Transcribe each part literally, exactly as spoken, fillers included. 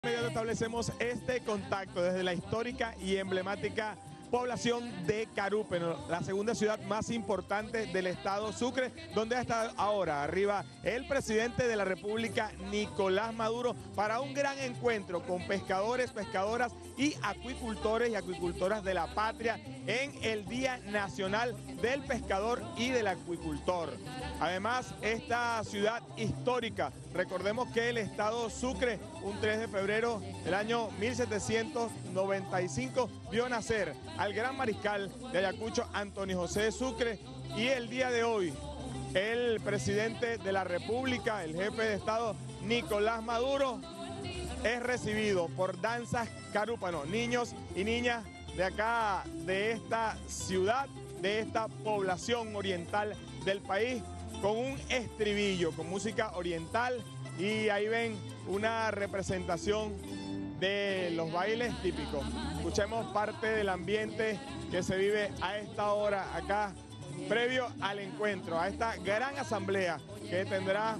Establecemos este contacto desde la histórica y emblemática población de Carúpano, la segunda ciudad más importante del estado Sucre, donde está ahora arriba el presidente de la República, Nicolás Maduro, para un gran encuentro con pescadores, pescadoras y acuicultores y acuicultoras de la patria en el Día Nacional del Pescador y del Acuicultor. Además, esta ciudad histórica, recordemos que el estado Sucre, un tres de febrero del año mil setecientos noventa y cinco, vio nacer al gran mariscal de Ayacucho, Antonio José de Sucre, y el día de hoy el presidente de la República, el jefe de Estado, Nicolás Maduro, es recibido por danzas carúpano, niños y niñas de acá, de esta ciudad, de esta población oriental del país, con un estribillo, con música oriental, y ahí ven una representación de los bailes típicos. Escuchemos parte del ambiente que se vive a esta hora acá, previo al encuentro, a esta gran asamblea que tendrá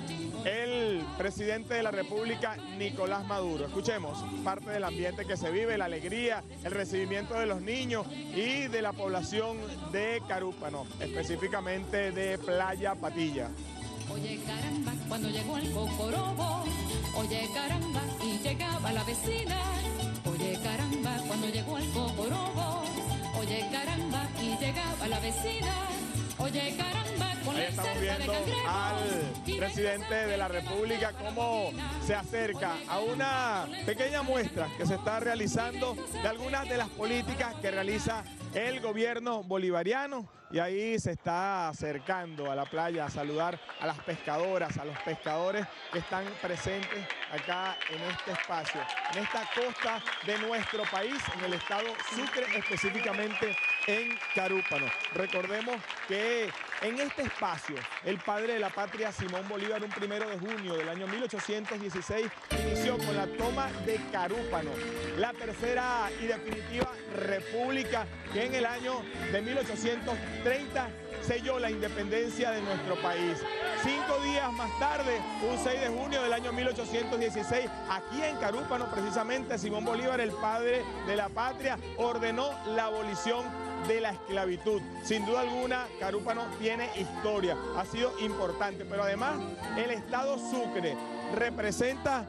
el presidente de la República, Nicolás Maduro. Escuchemos parte del ambiente que se vive, la alegría, el recibimiento de los niños y de la población de Carúpano, específicamente de Playa Patilla. Oye caramba, cuando llegó el cocorobo, oye caramba, y llegaba la vecina. Oye caramba, cuando llegó el cocorobo, oye caramba, y llegaba la vecina. Oye caramba, con Ahí la estamos cerca de viendo cangrejos, al presidente de la República cómo se acerca a una pequeña muestra que se está realizando de algunas de las políticas que realiza el gobierno bolivariano, y ahí se está acercando a la playa a saludar a las pescadoras, a los pescadores que están presentes acá en este espacio, en esta costa de nuestro país, en el estado Sucre, específicamente en Carúpano. Recordemos que en este espacio, el padre de la patria, Simón Bolívar, un primero de junio del año mil ochocientos dieciséis, inició con la toma de Carúpano, la tercera y definitiva república que en el año de mil ochocientos treinta selló la independencia de nuestro país. Cinco días más tarde, un seis de junio del año mil ochocientos dieciséis, aquí en Carúpano, precisamente, Simón Bolívar, el padre de la patria, ordenó la abolición de la esclavitud. Sin duda alguna, Carúpano tiene historia, ha sido importante, pero además el estado Sucre representa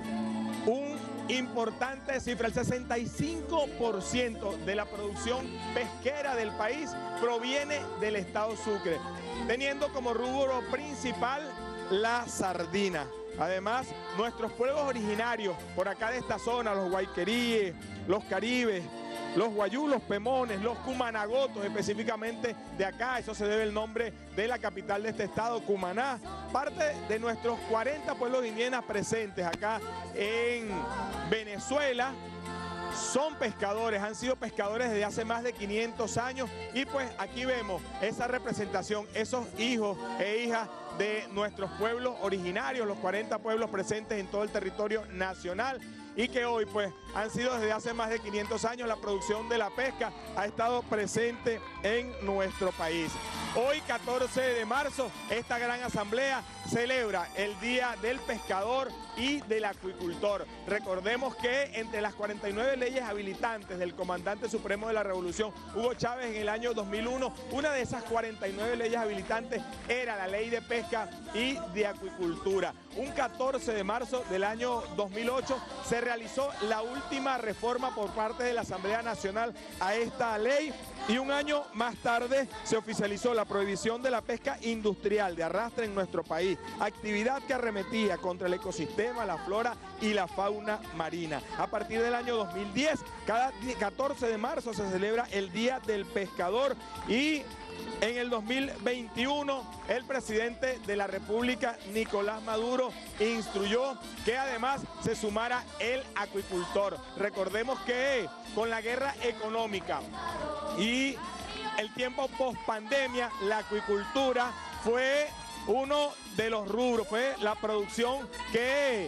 un importante cifra. El sesenta y cinco por ciento de la producción pesquera del país proviene del estado Sucre, teniendo como rubro principal la sardina. Además, nuestros pueblos originarios por acá de esta zona, los guayqueríes, los caribes, los guayú, los pemones, los cumanagotos, específicamente de acá, eso se debe el nombre de la capital de este estado, Cumaná. Parte de nuestros cuarenta pueblos indígenas presentes acá en Venezuela son pescadores, han sido pescadores desde hace más de quinientos años, y pues aquí vemos esa representación, esos hijos e hijas de nuestros pueblos originarios, los cuarenta pueblos presentes en todo el territorio nacional, y que hoy pues han sido desde hace más de quinientos años la producción de la pesca ha estado presente en nuestro país. Hoy, catorce de marzo, esta gran asamblea celebra el Día del Pescador y del Acuicultor. Recordemos que entre las cuarenta y nueve leyes habilitantes del comandante supremo de la Revolución, Hugo Chávez, en el año dos mil uno, una de esas cuarenta y nueve leyes habilitantes era la Ley de Pesca y de Acuicultura. Un catorce de marzo del año dos mil ocho se realizó la última reforma por parte de la Asamblea Nacional a esta ley, y un año más tarde se oficializó la prohibición de la pesca industrial de arrastre en nuestro país, actividad que arremetía contra el ecosistema, la flora y la fauna marina. A partir del año dos mil diez, cada catorce de marzo se celebra el Día del Pescador, y en el dos mil veintiuno, el presidente de la República, Nicolás Maduro, instruyó que además se sumara el acuicultor. Recordemos que con la guerra económica y el tiempo post pandemia, la acuicultura fue uno de los rubros, fue la producción que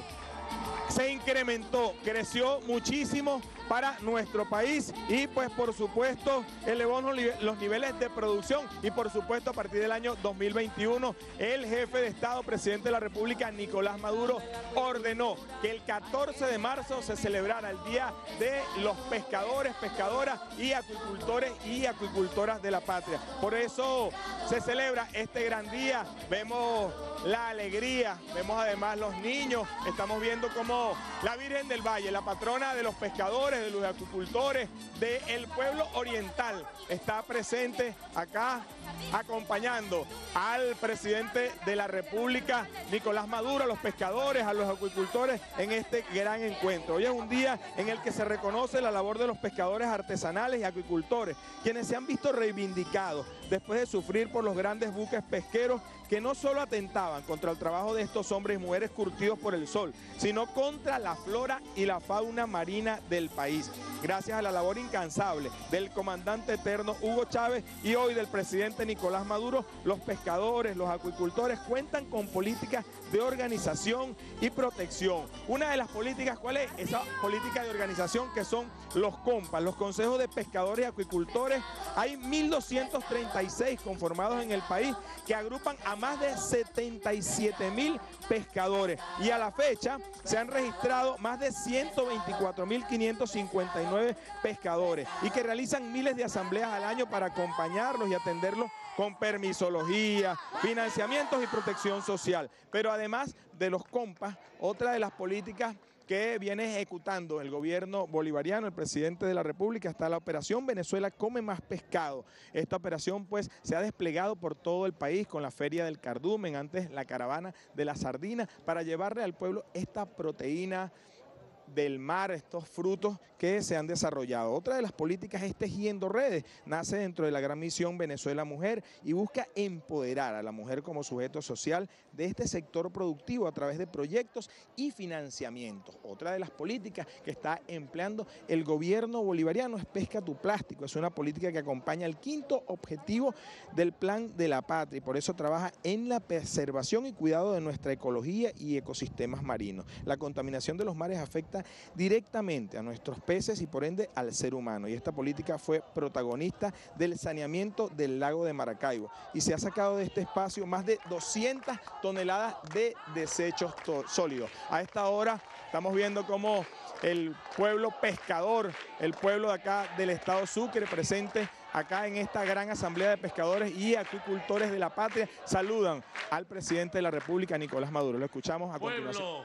se incrementó, creció muchísimo para nuestro país y pues por supuesto elevó los niveles de producción y por supuesto a partir del año dos mil veintiuno el jefe de Estado, presidente de la República, Nicolás Maduro, ordenó que el catorce de marzo se celebrara el Día de los Pescadores, Pescadoras y Acuicultores y Acuicultoras de la Patria. Por eso se celebra este gran día, vemos la alegría, vemos además los niños, estamos viendo cómo la Virgen del Valle, la patrona de los pescadores, de los acuicultores, del pueblo oriental, está presente acá acompañando al presidente de la República, Nicolás Maduro, a los pescadores, a los acuicultores en este gran encuentro. Hoy es un día en el que se reconoce la labor de los pescadores artesanales y acuicultores, quienes se han visto reivindicados después de sufrir por los grandes buques pesqueros que no solo atentaban contra el trabajo de estos hombres y mujeres curtidos por el sol, sino contra la flora y la fauna marina del país. Gracias a la labor incansable del comandante eterno Hugo Chávez y hoy del presidente Nicolás Maduro, los pescadores, los acuicultores cuentan con políticas de organización y protección. Una de las políticas, ¿cuál es? Esa política de organización que son los COMPAS, los consejos de pescadores y acuicultores. Hay mil doscientos treinta y seis conformados en el país que agrupan a más de setenta y siete mil pescadores y a la fecha se han registrado más de ciento veinticuatro mil quinientos cincuenta y nueve pescadores y que realizan miles de asambleas al año para acompañarlos y atenderlos con permisología, financiamientos y protección social. Pero además de los COMPAS, otra de las políticas que viene ejecutando el gobierno bolivariano, el presidente de la República, está la operación Venezuela Come Más Pescado. Esta operación pues se ha desplegado por todo el país con la Feria del Cardumen, antes la Caravana de la Sardina, para llevarle al pueblo esta proteína del mar, estos frutos que se han desarrollado. Otra de las políticas es Tejiendo Redes, nace dentro de la gran misión Venezuela Mujer y busca empoderar a la mujer como sujeto social de este sector productivo a través de proyectos y financiamientos. Otra de las políticas que está empleando el gobierno bolivariano es Pesca tu Plástico, es una política que acompaña el quinto objetivo del Plan de la Patria y por eso trabaja en la preservación y cuidado de nuestra ecología y ecosistemas marinos. La contaminación de los mares afecta directamente a nuestros peces y por ende al ser humano y esta política fue protagonista del saneamiento del lago de Maracaibo y se ha sacado de este espacio más de doscientas toneladas de desechos sólidos. A esta hora estamos viendo cómo el pueblo pescador, el pueblo de acá del estado Sucre presente acá en esta gran asamblea de pescadores y acuicultores de la patria saludan al presidente de la República, Nicolás Maduro. Lo escuchamos a continuación. Pueblo,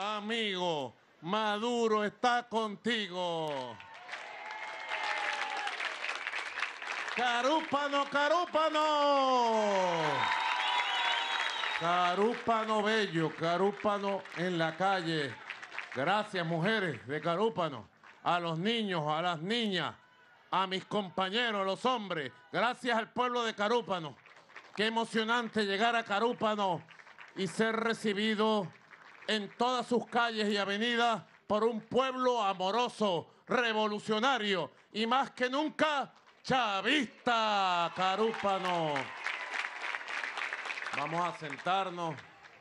amigo, Maduro está contigo. Carúpano, carúpano. Carúpano bello, carúpano en la calle. Gracias, mujeres de Carúpano, a los niños, a las niñas, a mis compañeros, los hombres. Gracias al pueblo de Carúpano. Qué emocionante llegar a Carúpano y ser recibido en todas sus calles y avenidas por un pueblo amoroso, revolucionario y más que nunca chavista. Carúpano. Vamos a sentarnos.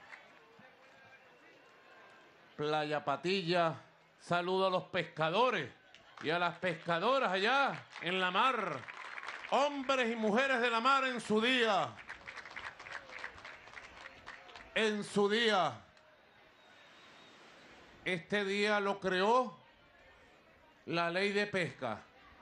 Playa Patilla, saludo a los pescadores y a las pescadoras allá en la mar, hombres y mujeres de la mar en su día, en su día. Este día lo creó la ley de pesca.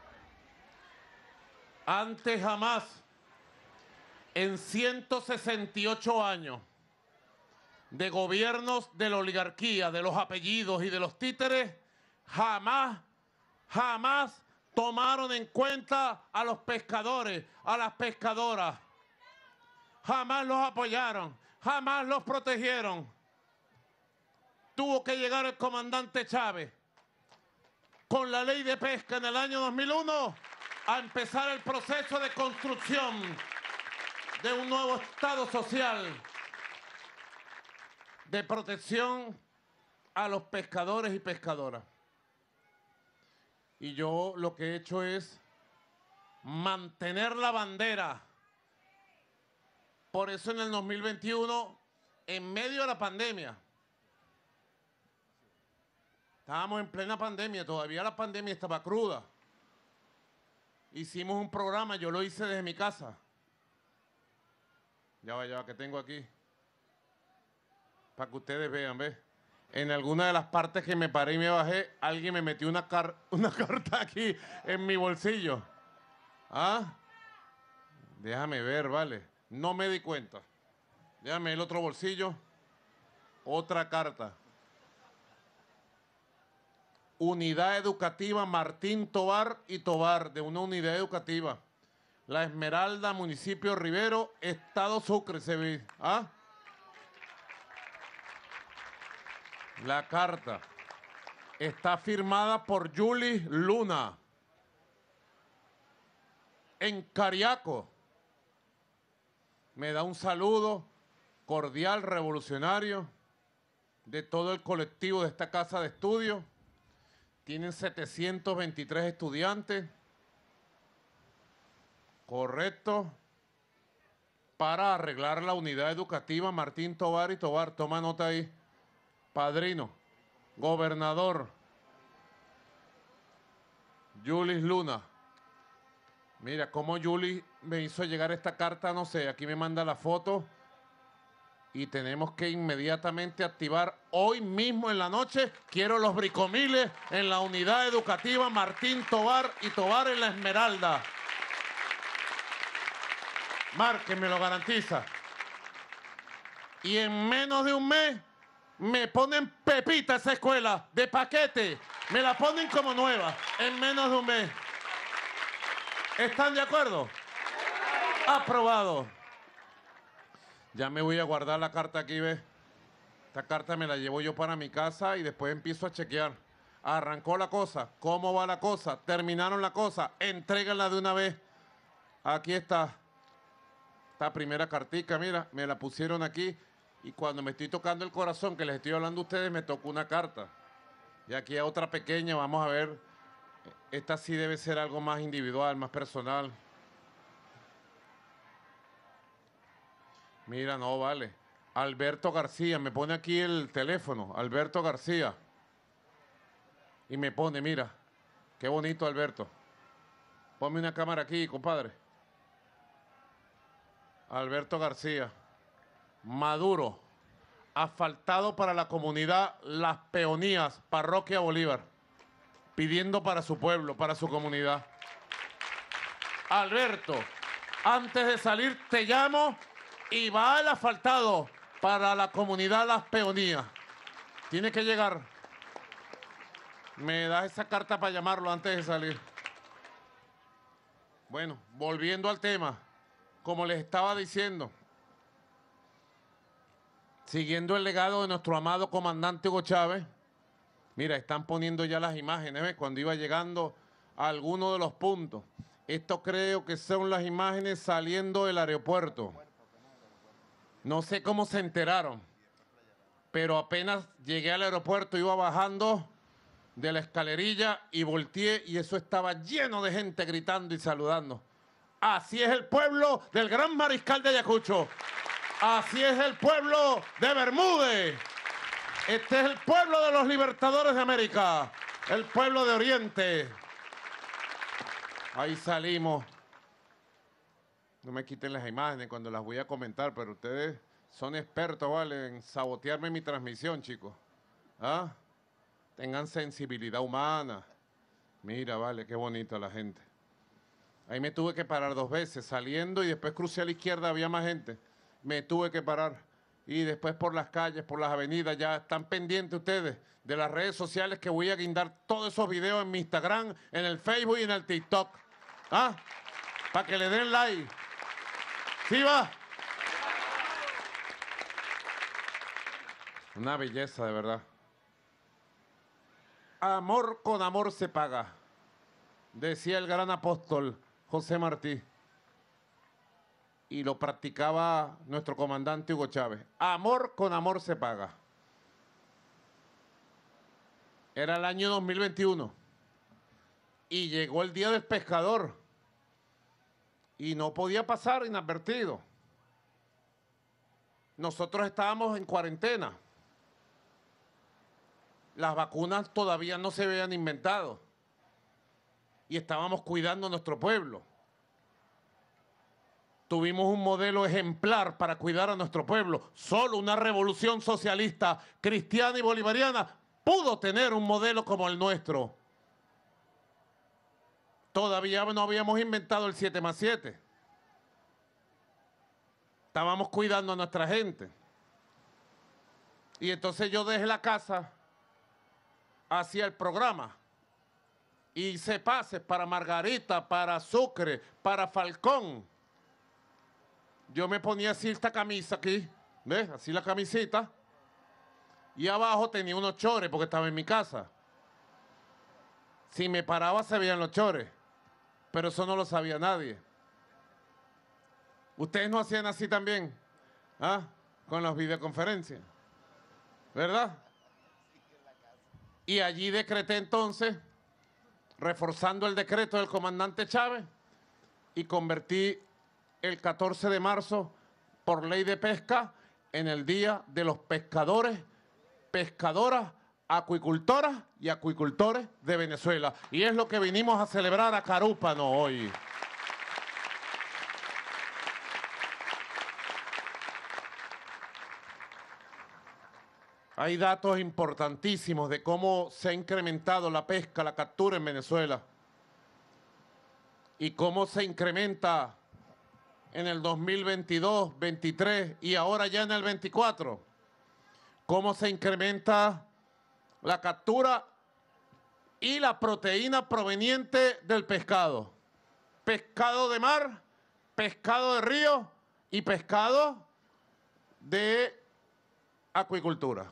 Antes jamás, en ciento sesenta y ocho años de gobiernos de la oligarquía, de los apellidos y de los títeres, jamás, jamás tomaron en cuenta a los pescadores, a las pescadoras. Jamás los apoyaron, jamás los protegieron. Tuvo que llegar el comandante Chávez con la ley de pesca en el año dos mil uno a empezar el proceso de construcción de un nuevo Estado social de protección a los pescadores y pescadoras. Y yo lo que he hecho es mantener la bandera. Por eso en el dos mil veintiuno, en medio de la pandemia, Estábamos en plena pandemia, todavía la pandemia estaba cruda. Hicimos un programa, yo lo hice desde mi casa. Ya va, ya va, que tengo aquí. Para que ustedes vean, ¿ves? En alguna de las partes que me paré y me bajé, alguien me metió una, car una carta aquí en mi bolsillo. ¿Ah? Déjame ver, vale. No me di cuenta. Déjame el otro bolsillo. Otra carta. Unidad Educativa Martín Tovar y Tovar, de una unidad educativa. La Esmeralda, municipio Rivero, Estado Sucre, se ve. ¿Ah? La carta está firmada por Julie Luna. En Cariaco. Me da un saludo cordial, revolucionario, de todo el colectivo de esta casa de estudio. Tienen setecientos veintitrés estudiantes. Correcto. Para arreglar la unidad educativa Martín Tovar y Tovar. Toma nota ahí. Padrino, gobernador, Julis Luna. Mira, cómo Julis me hizo llegar esta carta, no sé, aquí me manda la foto. Y tenemos que inmediatamente activar hoy mismo en la noche. Quiero los bricomiles en la unidad educativa Martín Tovar y Tovar en la Esmeralda. Marque, me lo garantiza. Y en menos de un mes me ponen pepita esa escuela, de paquete. Me la ponen como nueva, en menos de un mes. ¿Están de acuerdo? Aprobado. Ya me voy a guardar la carta aquí, ¿ves? Esta carta me la llevo yo para mi casa y después empiezo a chequear. Arrancó la cosa, ¿cómo va la cosa? Terminaron la cosa, entréganla de una vez. Aquí está. Esta primera cartica, mira, me la pusieron aquí. Y cuando me estoy tocando el corazón, que les estoy hablando a ustedes, me tocó una carta. Y aquí hay otra pequeña, vamos a ver. Esta sí debe ser algo más individual, más personal. Mira, no vale. Alberto García, me pone aquí el teléfono. Alberto García. Y me pone, mira, qué bonito Alberto. Ponme una cámara aquí, compadre. Alberto García. Maduro, asfaltado para la comunidad Las Peonías, Parroquia Bolívar, pidiendo para su pueblo, para su comunidad. Alberto, antes de salir te llamo y va el asfaltado para la comunidad Las Peonías. Tiene que llegar. Me das esa carta para llamarlo antes de salir. Bueno, volviendo al tema, como les estaba diciendo, siguiendo el legado de nuestro amado comandante Hugo Chávez, mira, están poniendo ya las imágenes, ¿ves? Cuando iba llegando a alguno de los puntos. Esto creo que son las imágenes saliendo del aeropuerto. No sé cómo se enteraron, pero apenas llegué al aeropuerto, iba bajando de la escalerilla y volteé y eso estaba lleno de gente gritando y saludando. Así es el pueblo del gran mariscal de Ayacucho. Así es el pueblo de Bermúdez. Este es el pueblo de los libertadores de América. El pueblo de Oriente. Ahí salimos. No me quiten las imágenes cuando las voy a comentar, pero ustedes son expertos, ¿vale? En sabotearme mi transmisión, chicos. ¿Ah? Tengan sensibilidad humana. Mira, vale, qué bonita la gente. Ahí me tuve que parar dos veces, saliendo y después crucé a la izquierda, había más gente. Me tuve que parar. Y después por las calles, por las avenidas, ya están pendientes ustedes de las redes sociales que voy a guindar todos esos videos en mi Instagram, en el Facebook y en el TikTok. ¿Ah? Para que le den like. ¿Sí va? Una belleza, de verdad. Amor con amor se paga, decía el gran apóstol José Martí. Y lo practicaba nuestro comandante Hugo Chávez. Amor con amor se paga. Era el año dos mil veintiuno. Y llegó el Día del Pescador. Y no podía pasar inadvertido. Nosotros estábamos en cuarentena. las vacunas todavía no se habían inventado y estábamos cuidando a nuestro pueblo. Tuvimos un modelo ejemplar para cuidar a nuestro pueblo. Solo una revolución socialista, cristiana y bolivariana pudo tener un modelo como el nuestro. Todavía no habíamos inventado el siete más siete. Estábamos cuidando a nuestra gente. Y entonces yo dejé la casa hacia el programa. Hice pases para Margarita, para Sucre, para Falcón. Yo me ponía así esta camisa aquí, ¿ves? Así la camisita. Y abajo tenía unos chores porque estaba en mi casa. Si me paraba se veían los chores. Pero eso no lo sabía nadie. Ustedes no hacían así también, ¿ah? Con las videoconferencias, ¿verdad? Y allí decreté entonces, reforzando el decreto del comandante Chávez, y convertí el catorce de marzo, por ley de pesca, en el Día de los Pescadores, Pescadoras, Acuicultoras y Acuicultores de Venezuela. Y es lo que vinimos a celebrar a Carúpano hoy. Hay datos importantísimos de cómo se ha incrementado la pesca, la captura en Venezuela. Y cómo se incrementa en el dos mil veintidós, veintitrés y ahora ya en el veinticuatro. Cómo se incrementa la captura y la proteína proveniente del pescado. Pescado de mar, pescado de río y pescado de acuicultura.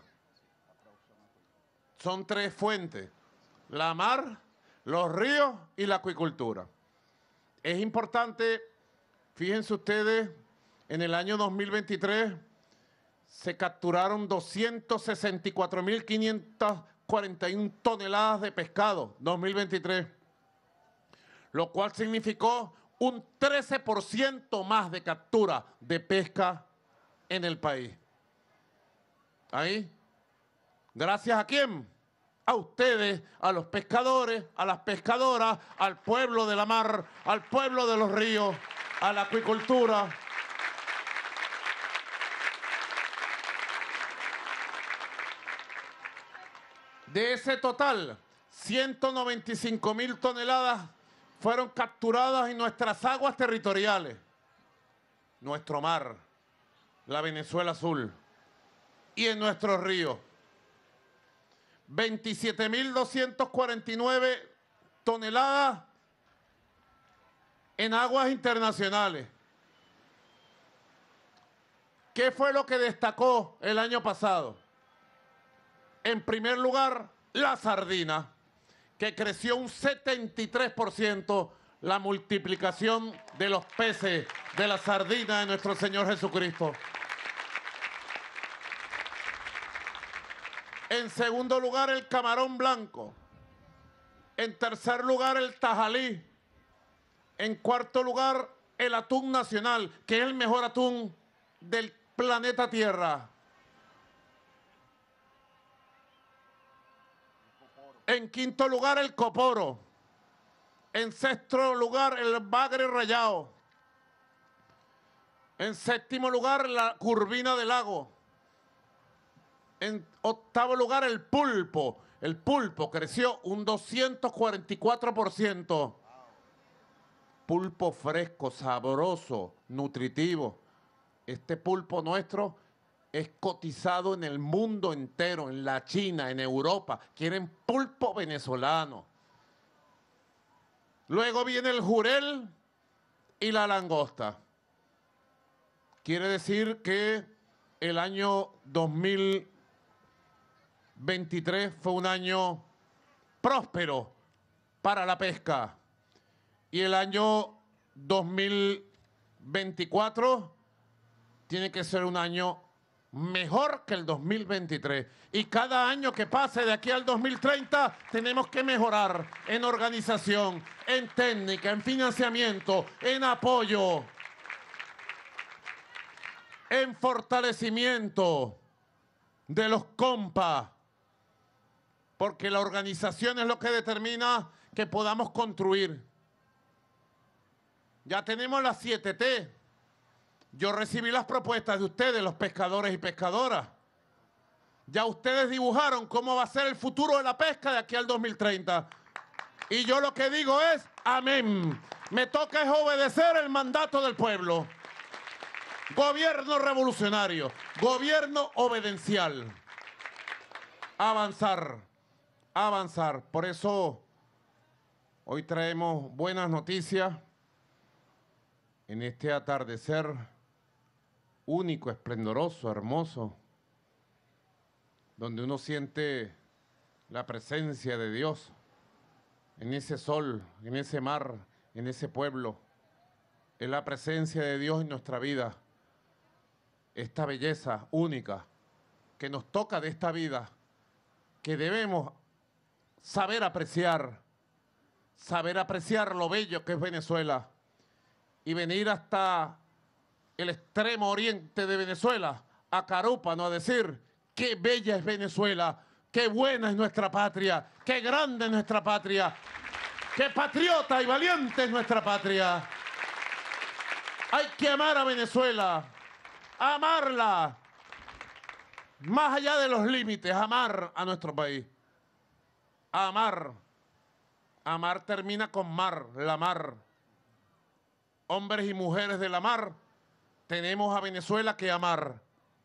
Son tres fuentes: la mar, los ríos y la acuicultura. Es importante, fíjense ustedes, en el año dos mil veintitrés se capturaron doscientas sesenta y cuatro mil quinientas cuarenta y una toneladas de pescado, dos mil veintitrés, lo cual significó un trece por ciento más de captura de pesca en el país. Ahí. ¿Gracias a quién? A ustedes, a los pescadores, a las pescadoras, al pueblo de la mar, al pueblo de los ríos, a la acuicultura. De ese total, ciento noventa y cinco mil toneladas fueron capturadas en nuestras aguas territoriales, nuestro mar, la Venezuela Azul, y en nuestros ríos. veintisiete mil doscientas cuarenta y nueve toneladas en aguas internacionales. ¿Qué fue lo que destacó el año pasado? En primer lugar, la sardina, que creció un setenta y tres por ciento la multiplicación de los peces de la sardina de nuestro Señor Jesucristo. En segundo lugar, el camarón blanco. En tercer lugar, el tajalí. En cuarto lugar, el atún nacional, que es el mejor atún del planeta Tierra. En quinto lugar, el coporo. En sexto lugar, el bagre rallado. En séptimo lugar, la curvina del lago. En octavo lugar, el pulpo. El pulpo creció un doscientos cuarenta y cuatro por ciento. Pulpo fresco, sabroso, nutritivo. Este pulpo nuestro es cotizado en el mundo entero, en la China, en Europa. Quieren pulpo venezolano. Luego viene el jurel y la langosta. Quiere decir que el año dos mil veintitrés fue un año próspero para la pesca. Y el año dos mil veinticuatro tiene que ser un año mejor que el dos mil veintitrés. Y cada año que pase de aquí al dos mil treinta tenemos que mejorar en organización, en técnica, en financiamiento, en apoyo, en fortalecimiento de los compas, porque la organización es lo que determina que podamos construir. Ya tenemos las siete T. Yo recibí las propuestas de ustedes, los pescadores y pescadoras. Ya ustedes dibujaron cómo va a ser el futuro de la pesca de aquí al dos mil treinta. Y yo lo que digo es, amén. Me toca es obedecer el mandato del pueblo. Gobierno revolucionario, gobierno obedencial. Avanzar, avanzar. Por eso hoy traemos buenas noticias en este atardecer único, esplendoroso, hermoso, donde uno siente la presencia de Dios en ese sol, en ese mar, en ese pueblo. Es la presencia de Dios en nuestra vida. Esta belleza única que nos toca de esta vida, que debemos saber apreciar, saber apreciar lo bello que es Venezuela y venir hasta el extremo oriente de Venezuela, a Carúpano, a decir qué bella es Venezuela, qué buena es nuestra patria, qué grande es nuestra patria, qué patriota y valiente es nuestra patria. Hay que amar a Venezuela, amarla, más allá de los límites, amar a nuestro país. Amar, amar termina con mar, la mar. Hombres y mujeres de la mar, tenemos a Venezuela que amar.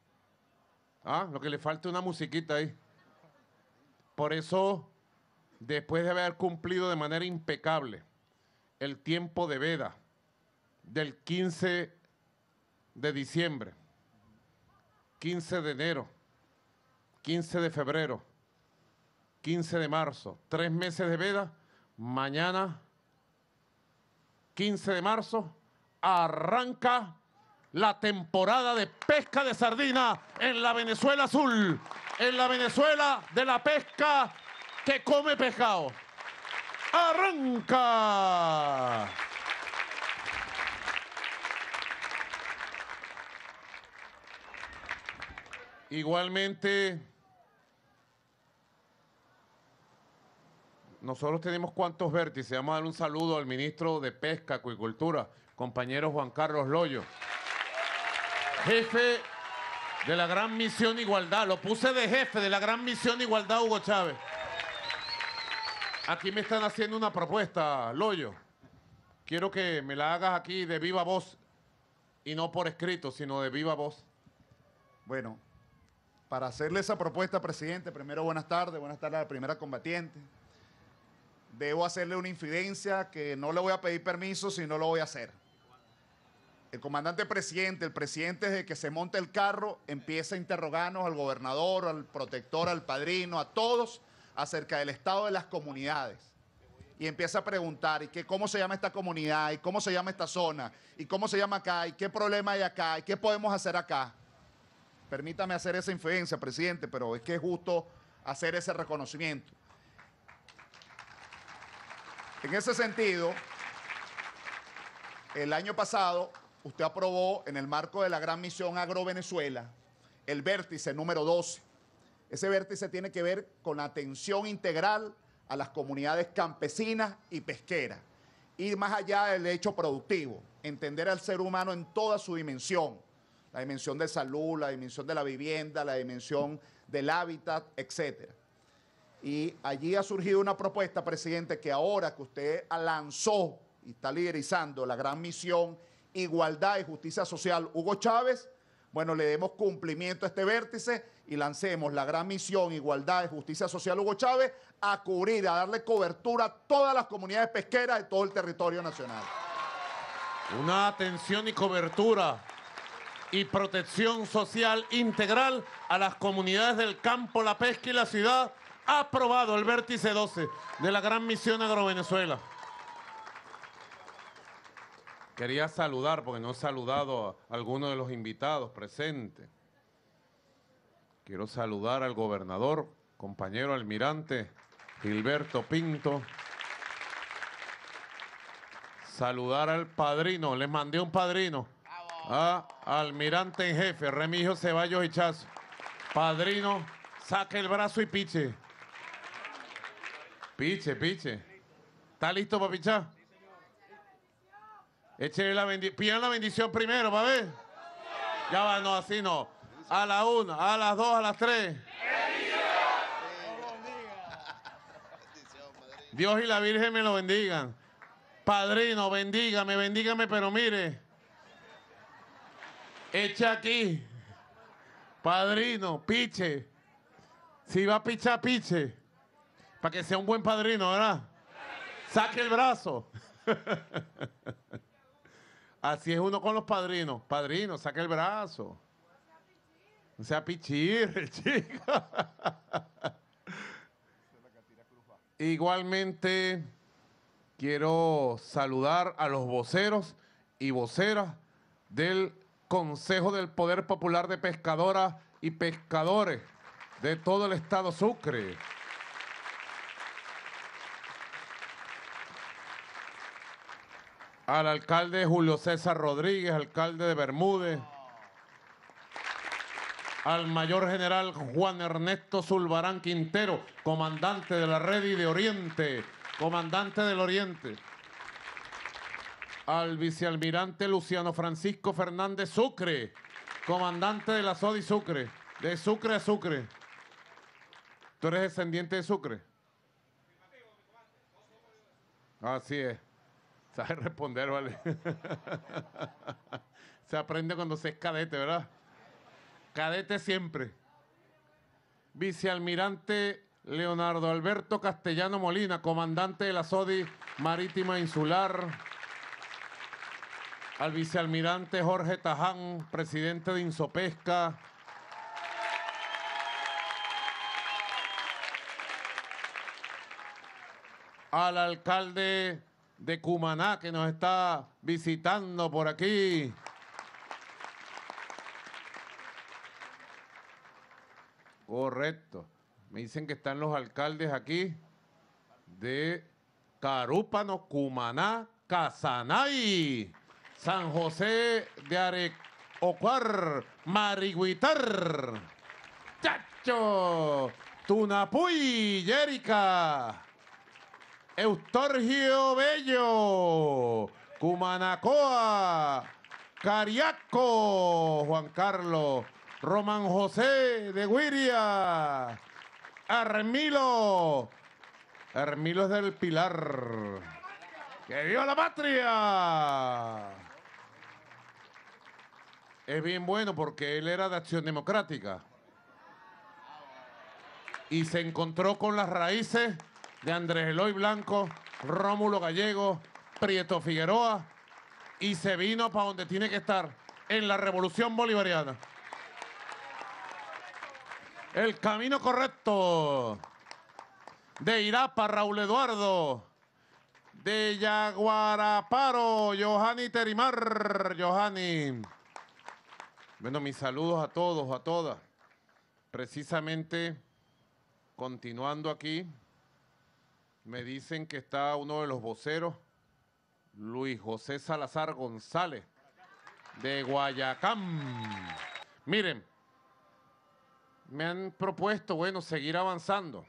Ah, lo que le falta es una musiquita ahí. Por eso, después de haber cumplido de manera impecable el tiempo de veda del quince de diciembre, quince de enero, quince de febrero, quince de marzo, tres meses de veda, mañana, quince de marzo, arranca la temporada de pesca de sardina en la Venezuela azul, en la Venezuela de la pesca que come pescado. ¡Arranca! Igualmente, nosotros tenemos cuantos vértices. Vamos a dar un saludo al ministro de Pesca, Acuicultura, compañero Juan Carlos Loyo, jefe de la Gran Misión Igualdad. Lo puse de jefe de la Gran Misión Igualdad, Hugo Chávez. Aquí me están haciendo una propuesta, Loyo. Quiero que me la hagas aquí de viva voz, y no por escrito, sino de viva voz. Bueno, para hacerle esa propuesta, presidente, primero buenas tardes, buenas tardes a la primera combatiente. Debo hacerle una infidencia que no le voy a pedir permiso si no lo voy a hacer. El comandante presidente, el presidente desde que se monta el carro, empieza a interrogarnos al gobernador, al protector, al padrino, a todos, acerca del estado de las comunidades. Y empieza a preguntar, ¿y qué, cómo se llama esta comunidad? ¿Y cómo se llama esta zona? ¿Y cómo se llama acá? ¿Y qué problema hay acá? ¿Y qué podemos hacer acá? Permítame hacer esa infidencia, presidente, pero es que es justo hacer ese reconocimiento. En ese sentido, el año pasado, usted aprobó en el marco de la Gran Misión Agro Venezuela el vértice número doce. Ese vértice tiene que ver con la atención integral a las comunidades campesinas y pesqueras. Ir más allá del hecho productivo, entender al ser humano en toda su dimensión. La dimensión de salud, la dimensión de la vivienda, la dimensión del hábitat, etcétera. Y allí ha surgido una propuesta, presidente, que ahora que usted lanzó y está liderizando la Gran Misión Igualdad y Justicia Social Hugo Chávez, bueno, le demos cumplimiento a este vértice y lancemos la Gran Misión Igualdad y Justicia Social Hugo Chávez a cubrir, a darle cobertura a todas las comunidades pesqueras de todo el territorio nacional. Una atención y cobertura y protección social integral a las comunidades del campo, la pesca y la ciudad. Ha aprobado el vértice doce de la Gran Misión Agro Venezuela. Quería saludar, porque no he saludado a algunos de los invitados presentes. Quiero saludar al gobernador, compañero almirante Gilberto Pinto. Saludar al padrino, les mandé un padrino. Ah, almirante en jefe, Remigio Ceballos Hichazo. Padrino, saque el brazo y piche. Piche, piche. ¿Está listo para pichar? Échale la bendición. Pidan la bendición primero, ¿va a ver? Ya va, no, así no. A la una, a las dos, a las tres. Dios y la Virgen me lo bendigan. Padrino, bendígame, bendígame, pero mire. Echa aquí. Padrino, piche. Si va a pichar, piche. Para que sea un buen padrino, ¿verdad? Saque el brazo. Así es uno con los padrinos. Padrino, saque el brazo. No sea pichir, chico. Igualmente, quiero saludar a los voceros y voceras del Consejo del Poder Popular de Pescadoras y Pescadores de todo el estado Sucre. Al alcalde Julio César Rodríguez, alcalde de Bermúdez. Al mayor general Juan Ernesto Zulbarán Quintero, comandante de la Redi de Oriente, comandante del Oriente. Al vicealmirante Luciano Francisco Fernández Sucre, comandante de la SODI Sucre, de Sucre a Sucre. ¿Tú eres descendiente de Sucre? Así es. Sabes responder, vale. Se aprende cuando se es cadete, ¿verdad? Cadete siempre. Vicealmirante Leonardo Alberto Castellano Molina, comandante de la SODI Marítima Insular. Al vicealmirante Jorge Taján, presidente de Insopesca. Al alcalde de Cumaná, que nos está visitando por aquí. Correcto. Me dicen que están los alcaldes aquí de Carúpano, Cumaná, Casanay, San José de Arecocar, Marigüitar, Chacho, Tunapuy, Yérica, Eustorgio Bello, Cumanacoa, Cariaco, Juan Carlos, Román José de Guiria, Hermilo, Hermilo es del Pilar. ¡Que viva la patria! Es bien bueno porque él era de Acción Democrática y se encontró con las raíces de Andrés Eloy Blanco, Rómulo Gallego, Prieto Figueroa, y se vino para donde tiene que estar, en la Revolución Bolivariana. El camino correcto. De Irapa, Raúl Eduardo. De Yaguaraparo, Johanny Terimar. Johanny. Bueno, mis saludos a todos, a todas. Precisamente, continuando aquí, me dicen que está uno de los voceros, Luis José Salazar González, de Guayacán. Miren, me han propuesto, bueno, seguir avanzando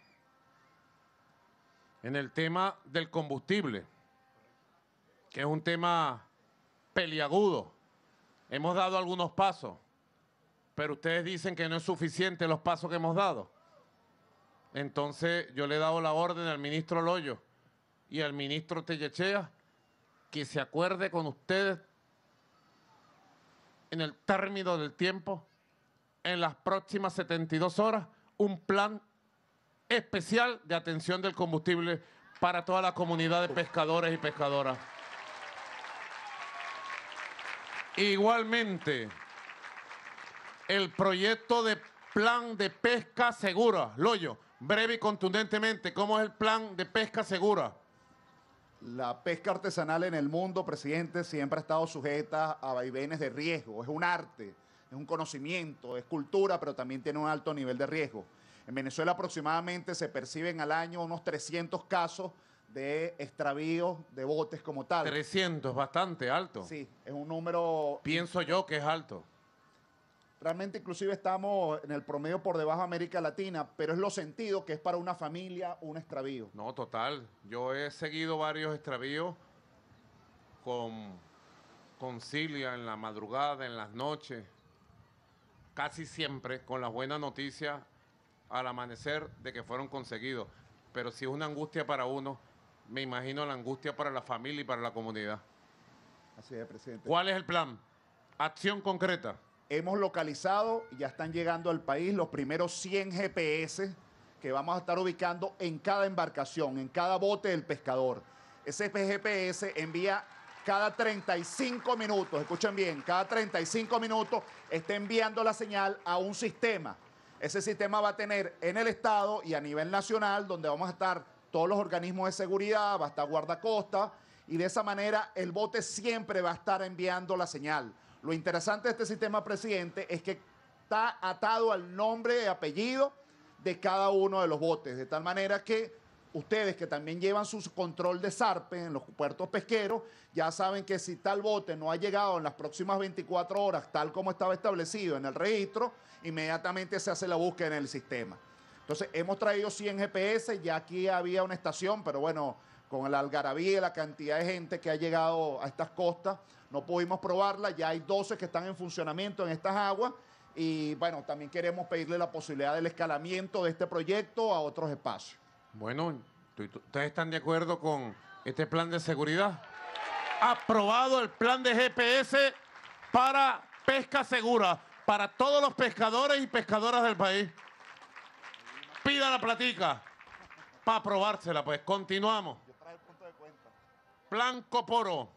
en el tema del combustible, que es un tema peliagudo. Hemos dado algunos pasos, pero ustedes dicen que no es suficiente los pasos que hemos dado. Entonces yo le he dado la orden al ministro Loyo y al ministro Tellechea que se acuerde con ustedes en el término del tiempo, en las próximas setenta y dos horas, un plan especial de atención del combustible para toda la comunidad de pescadores y pescadoras. Igualmente, el proyecto de plan de pesca segura. Loyo, breve y contundentemente, ¿cómo es el plan de pesca segura? La pesca artesanal en el mundo, presidente, siempre ha estado sujeta a vaivenes de riesgo. Es un arte, es un conocimiento, es cultura, pero también tiene un alto nivel de riesgo. En Venezuela aproximadamente se perciben al año unos trescientos casos de extravíos de botes como tal. trescientos, bastante alto. Sí, es un número... Pienso yo que es alto. Realmente inclusive estamos en el promedio por debajo de América Latina, pero es lo sentido que es para una familia un extravío. No, total. Yo he seguido varios extravíos con, con Cilia en la madrugada, en las noches, casi siempre con las buenas noticias al amanecer de que fueron conseguidos. Pero si es una angustia para uno, me imagino la angustia para la familia y para la comunidad. Así es, presidente. ¿Cuál es el plan? Acción concreta. Hemos localizado, ya están llegando al país los primeros cien G P S que vamos a estar ubicando en cada embarcación, en cada bote del pescador. Ese G P S envía cada treinta y cinco minutos, escuchen bien, cada treinta y cinco minutos está enviando la señal a un sistema. Ese sistema va a tener en el estado y a nivel nacional, donde vamos a estar todos los organismos de seguridad, va a estar guardacosta, y de esa manera el bote siempre va a estar enviando la señal. Lo interesante de este sistema, presidente, es que está atado al nombre y apellido de cada uno de los botes, de tal manera que ustedes que también llevan su control de zarpe en los puertos pesqueros, ya saben que si tal bote no ha llegado en las próximas veinticuatro horas, tal como estaba establecido en el registro, inmediatamente se hace la búsqueda en el sistema. Entonces, hemos traído cien G P S, ya aquí había una estación, pero bueno, con la algarabía y la cantidad de gente que ha llegado a estas costas, no pudimos probarla. Ya hay doce que están en funcionamiento en estas aguas y bueno, también queremos pedirle la posibilidad del escalamiento de este proyecto a otros espacios. Bueno, ¿ustedes están de acuerdo con este plan de seguridad? Aprobado el plan de G P S para pesca segura, para todos los pescadores y pescadoras del país. Pida la platica para aprobársela, pues. Continuamos. Plan Coporo.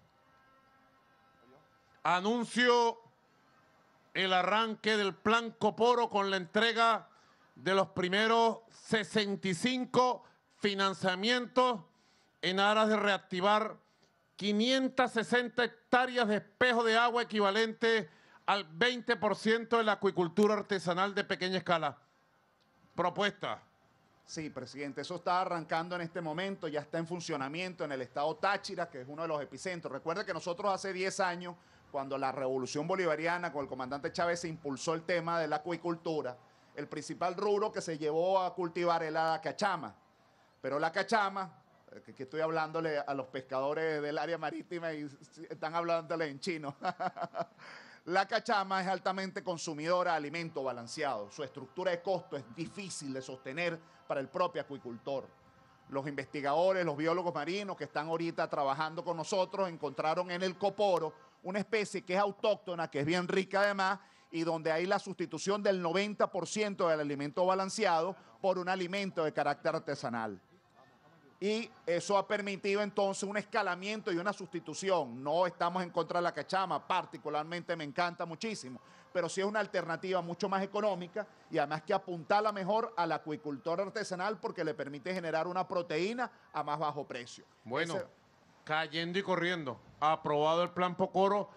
Anuncio el arranque del Plan Coporo con la entrega de los primeros sesenta y cinco financiamientos en aras de reactivar quinientas sesenta hectáreas de espejo de agua equivalente al veinte por ciento de la acuicultura artesanal de pequeña escala. Propuesta. Sí, presidente, eso está arrancando en este momento, ya está en funcionamiento en el estado Táchira, que es uno de los epicentros. Recuerde que nosotros hace diez años, cuando la revolución bolivariana con el comandante Chávez se impulsó el tema de la acuicultura, el principal rubro que se llevó a cultivar era la cachama. Pero la cachama, que, que estoy hablándole a los pescadores del área marítima y están hablándole en chino. La cachama es altamente consumidora de alimento balanceado. Su estructura de costo es difícil de sostener para el propio acuicultor. Los investigadores, los biólogos marinos que están ahorita trabajando con nosotros encontraron en el coporo una especie que es autóctona, que es bien rica además, y donde hay la sustitución del noventa por ciento del alimento balanceado por un alimento de carácter artesanal. Y eso ha permitido entonces un escalamiento y una sustitución. No estamos en contra de la cachama, particularmente me encanta muchísimo, pero sí es una alternativa mucho más económica y además que apuntala mejor al acuicultor artesanal porque le permite generar una proteína a más bajo precio. Bueno, Ese... cayendo y corriendo, aprobado el plan Pocoro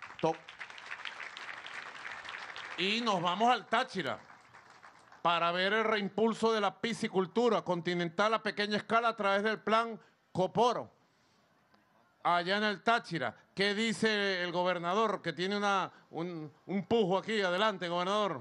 y nos vamos al Táchira para ver el reimpulso de la piscicultura continental a pequeña escala a través del plan Coporo. Allá en el Táchira, ¿qué dice el gobernador? Que tiene una, un, un pujo aquí. Adelante, gobernador.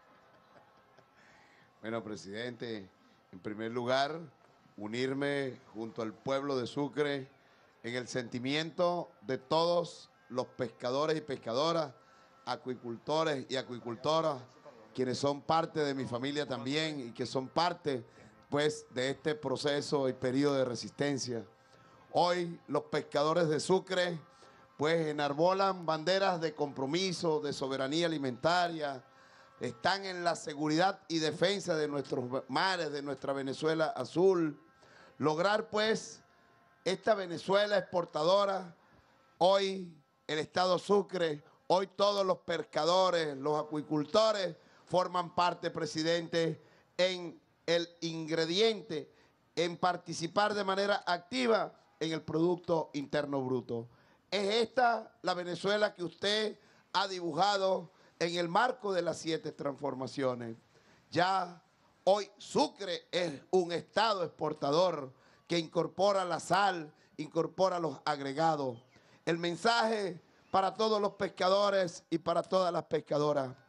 Bueno, presidente, en primer lugar, unirme junto al pueblo de Sucre en el sentimiento de todos los pescadores y pescadoras, acuicultores y acuicultoras, quienes son parte de mi familia también y que son parte, pues, de este proceso y periodo de resistencia. Hoy los pescadores de Sucre, pues, enarbolan banderas de compromiso, de soberanía alimentaria, están en la seguridad y defensa de nuestros mares, de nuestra Venezuela azul. Lograr, pues, esta Venezuela exportadora, hoy el Estado Sucre, hoy todos los pescadores, los acuicultores, forman parte, presidente, en el ingrediente, en participar de manera activa en el Producto Interno Bruto. ¿Es esta la Venezuela que usted ha dibujado en el marco de las siete transformaciones? Ya hoy Sucre es un estado exportador que incorpora la sal, incorpora los agregados. El mensaje para todos los pescadores y para todas las pescadoras: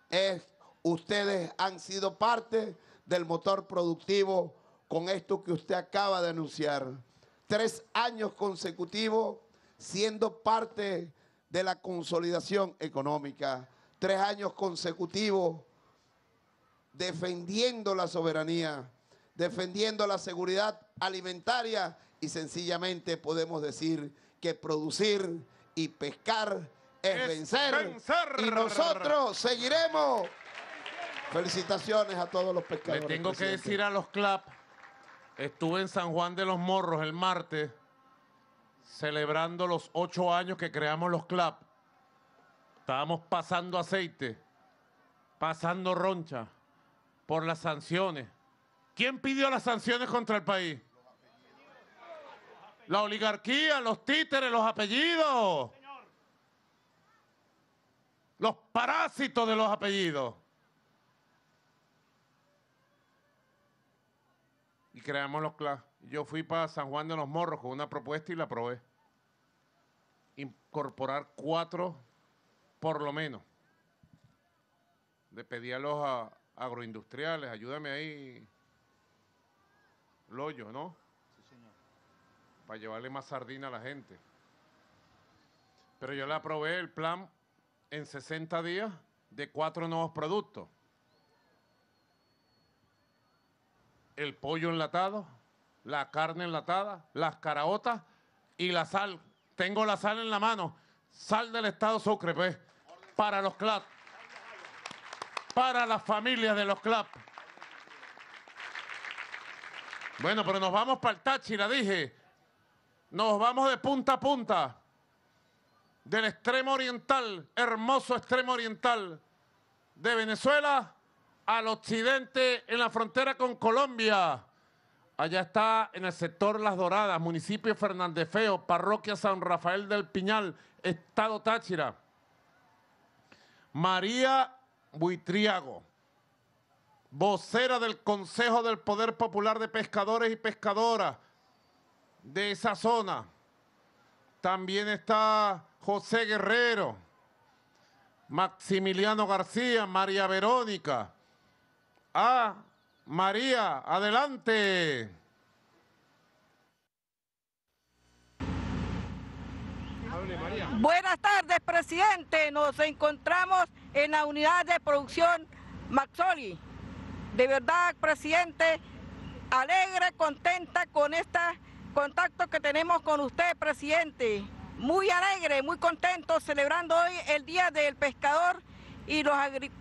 es, ustedes han sido parte del motor productivo con esto que usted acaba de anunciar. Tres años consecutivos siendo parte de la consolidación económica. Tres años consecutivos defendiendo la soberanía, defendiendo la seguridad alimentaria y sencillamente podemos decir que producir y pescar es, es vencer, vencer y nosotros seguiremos. Felicitaciones a todos los pescadores. Le tengo presidente. que decir a los C L A P, estuve en San Juan de los Morros el martes celebrando los ocho años que creamos los C L A P. Estábamos pasando aceite, pasando roncha por las sanciones. ¿Quién pidió las sanciones contra el país? La oligarquía, los títeres, los apellidos. Los parásitos de los apellidos. Y creamos los C L A P. Yo fui para San Juan de los Morros con una propuesta y la aprobé. Incorporar cuatro, por lo menos. Le pedí a los a, agroindustriales, ayúdame ahí, Loyo, ¿no? Sí, señor. Para llevarle más sardina a la gente. Pero yo le aprobé el plan en sesenta días de cuatro nuevos productos. El pollo enlatado, la carne enlatada, las caraotas y la sal. Tengo la sal en la mano. Sal del Estado Sucre, pues, para los C L A P. Para las familias de los C L A P. Bueno, pero nos vamos para el Táchira, dije. Nos vamos de punta a punta. Del extremo oriental, hermoso extremo oriental de Venezuela, al occidente en la frontera con Colombia. Allá está en el sector Las Doradas, municipio Fernández Feo, parroquia San Rafael del Piñal, estado Táchira. María Buitriago, vocera del Consejo del Poder Popular de Pescadores y Pescadoras de esa zona. También está José Guerrero, Maximiliano García, María Verónica. Ah, María, adelante. Buenas tardes, presidente. Nos encontramos en la unidad de producción Maxoli. De verdad, presidente, alegre, contenta con este contacto que tenemos con usted, presidente. Muy alegre, muy contento, celebrando hoy el Día del Pescador y los agri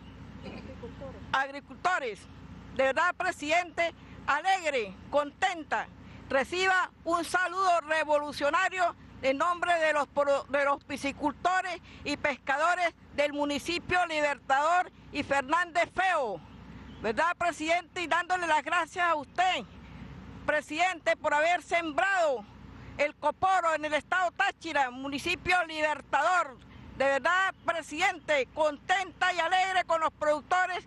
agricultores. De verdad, presidente, alegre, contenta. Reciba un saludo revolucionario en nombre de los, de los piscicultores y pescadores del municipio Libertador y Fernández Feo. ¿Verdad, presidente? Y dándole las gracias a usted, presidente, por haber sembrado el coporo en el estado Táchira, municipio Libertador. De verdad, presidente, contenta y alegre con los productores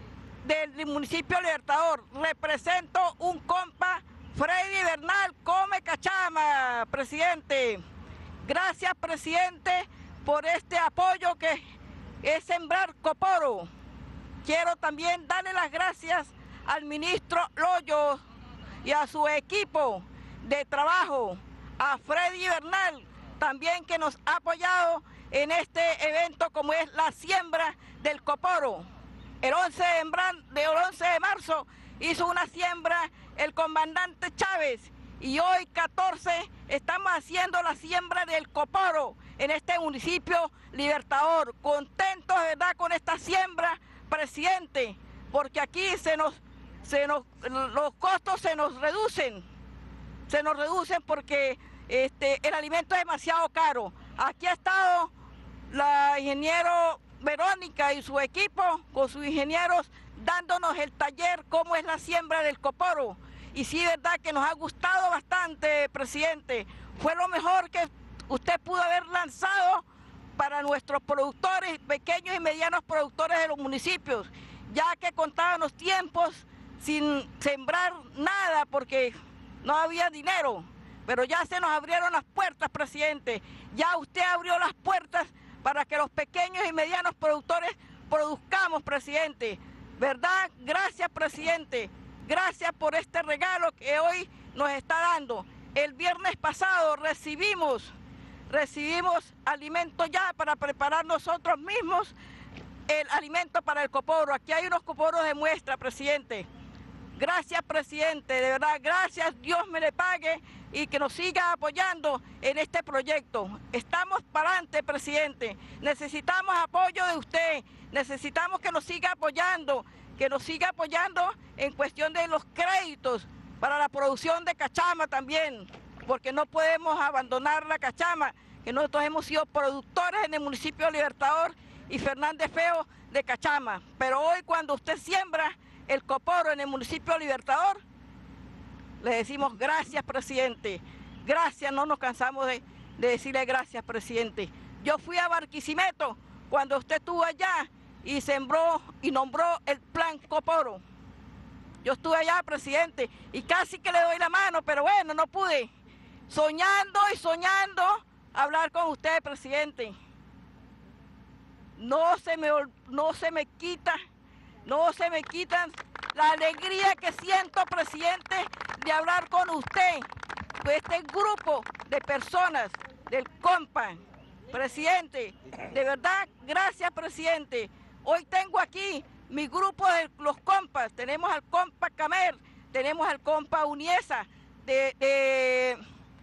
del municipio Libertador. Represento un compa, Freddy Bernal, come cachama, presidente. Gracias, presidente, por este apoyo que es sembrar coporo. Quiero también darle las gracias al ministro Loyo y a su equipo de trabajo, a Freddy Bernal, también que nos ha apoyado en este evento como es la siembra del coporo. El once de marzo hizo una siembra el comandante Chávez y hoy catorce estamos haciendo la siembra del coporo en este municipio Libertador. Contentos de verdad con esta siembra, presidente, porque aquí se nos, se nos, los costos se nos reducen, se nos reducen porque este, el alimento es demasiado caro. Aquí ha estado la ingeniero Verónica y su equipo con sus ingenieros dándonos el taller cómo es la siembra del coporo. Y sí, verdad que nos ha gustado bastante, presidente. Fue lo mejor que usted pudo haber lanzado para nuestros productores, pequeños y medianos productores de los municipios, ya que contaban los tiempos sin sembrar nada porque no había dinero. Pero ya se nos abrieron las puertas, presidente. Ya usted abrió las puertas para que los pequeños y medianos productores produzcamos, presidente. ¿Verdad? Gracias, presidente. Gracias por este regalo que hoy nos está dando. El viernes pasado recibimos, recibimos alimentos ya para preparar nosotros mismos el alimento para el coporo. Aquí hay unos coporos de muestra, presidente. Gracias, presidente, de verdad, gracias, Dios me le pague y que nos siga apoyando en este proyecto. Estamos para adelante, presidente. Necesitamos apoyo de usted, necesitamos que nos siga apoyando, que nos siga apoyando en cuestión de los créditos para la producción de cachama también, porque no podemos abandonar la cachama, que nosotros hemos sido productores en el municipio de Libertador y Fernández Feo de cachama. Pero hoy cuando usted siembra el coporo en el municipio de Libertador, le decimos gracias, presidente. Gracias, no nos cansamos de, de decirle gracias, presidente. Yo fui a Barquisimeto cuando usted estuvo allá y sembró y nombró el plan coporo. Yo estuve allá, presidente, y casi que le doy la mano, pero bueno, no pude. Soñando y soñando hablar con usted, presidente. No se me, no se me quita, no se me quitan la alegría que siento, presidente, de hablar con usted, con este grupo de personas del compa. Presidente, de verdad, gracias, presidente. Hoy tengo aquí mi grupo de los compas. Tenemos al compa Camer, tenemos al compa Uniesa, de, de,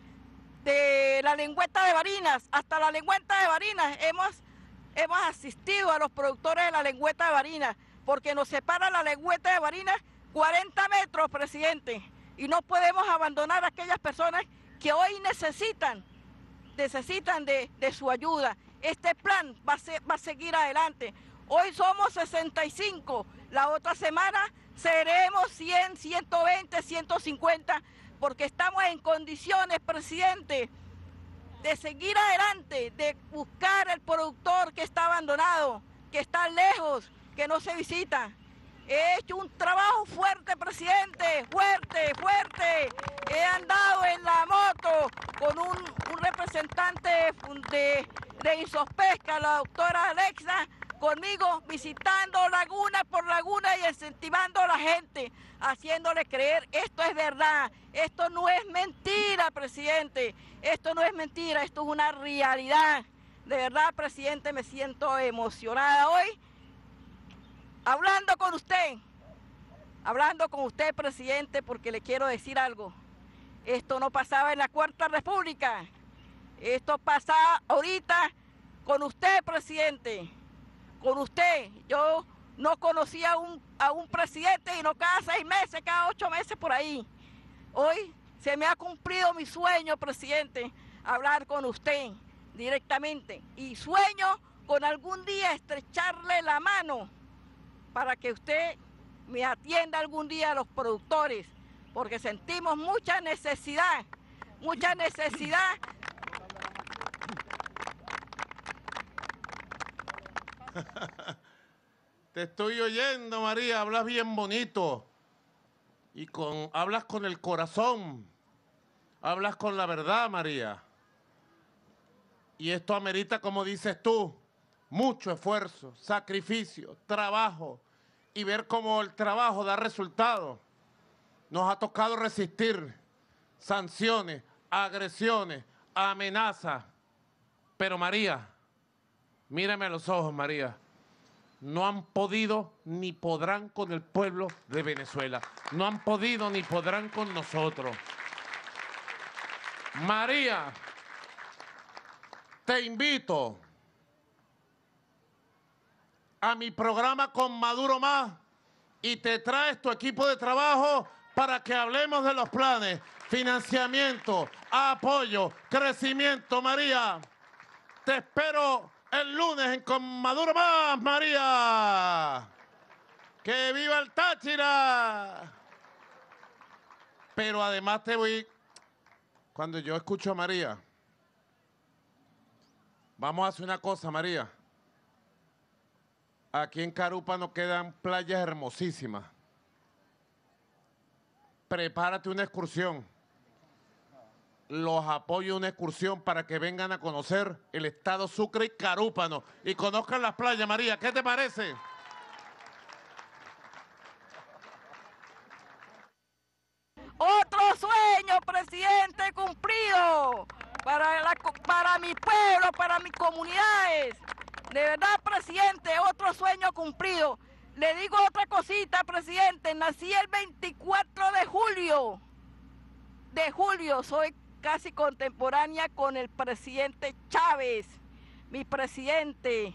de la Lengüeta de Barinas, hasta la Lengüeta de Barinas. Hemos, hemos asistido a los productores de la Lengüeta de Barinas, porque nos separa la Lengüeta de Barinas cuarenta metros, presidente, y no podemos abandonar a aquellas personas que hoy necesitan, necesitan de, de su ayuda. Este plan va a, ser, va a seguir adelante. Hoy somos sesenta y cinco, la otra semana seremos cien, ciento veinte, ciento cincuenta, porque estamos en condiciones, presidente, de seguir adelante, de buscar el productor que está abandonado, que está lejos, que no se visita. He hecho un trabajo fuerte, presidente, fuerte, fuerte. He andado en la moto con un, un representante de, de Insospesca, la doctora Alexa, conmigo visitando laguna por laguna y incentivando a la gente, haciéndole creer esto es verdad, esto no es mentira, presidente, esto no es mentira, esto es una realidad. De verdad, presidente, me siento emocionada hoy, hablando con usted, hablando con usted, presidente, porque le quiero decir algo. Esto no pasaba en la Cuarta República, esto pasa ahorita con usted, presidente. Con usted, yo no conocía a un, a un presidente y no cada seis meses, cada ocho meses por ahí. Hoy se me ha cumplido mi sueño, presidente, hablar con usted directamente. Y sueño con algún día estrecharle la mano para que usted me atienda algún día a los productores, porque sentimos mucha necesidad, mucha necesidad. Te estoy oyendo, María, hablas bien bonito y con, hablas con el corazón, hablas con la verdad, María. Y esto amerita, como dices tú, mucho esfuerzo, sacrificio, trabajo y ver cómo el trabajo da resultados. Nos ha tocado resistir sanciones, agresiones, amenazas. Pero María, mírame a los ojos, María. No han podido ni podrán con el pueblo de Venezuela. No han podido ni podrán con nosotros. María, te invito a mi programa Con Maduro Más y te traes tu equipo de trabajo para que hablemos de los planes, financiamiento, apoyo, crecimiento. María, te espero el lunes en Con Maduro Más, María. ¡Que viva el Táchira! Pero además te voy... Cuando yo escucho a María, vamos a hacer una cosa, María. Aquí en Carupa nos quedan playas hermosísimas. Prepárate una excursión. los apoyo una excursión para que vengan a conocer el estado Sucre y Carúpano y conozcan las playas. María, ¿qué te parece? Otro sueño, presidente, cumplido para, la, para mi pueblo, para mis comunidades. De verdad, presidente, otro sueño cumplido. Le digo otra cosita, presidente. Nací el veinticuatro de julio. De julio, soy casi contemporánea con el presidente Chávez. Mi presidente.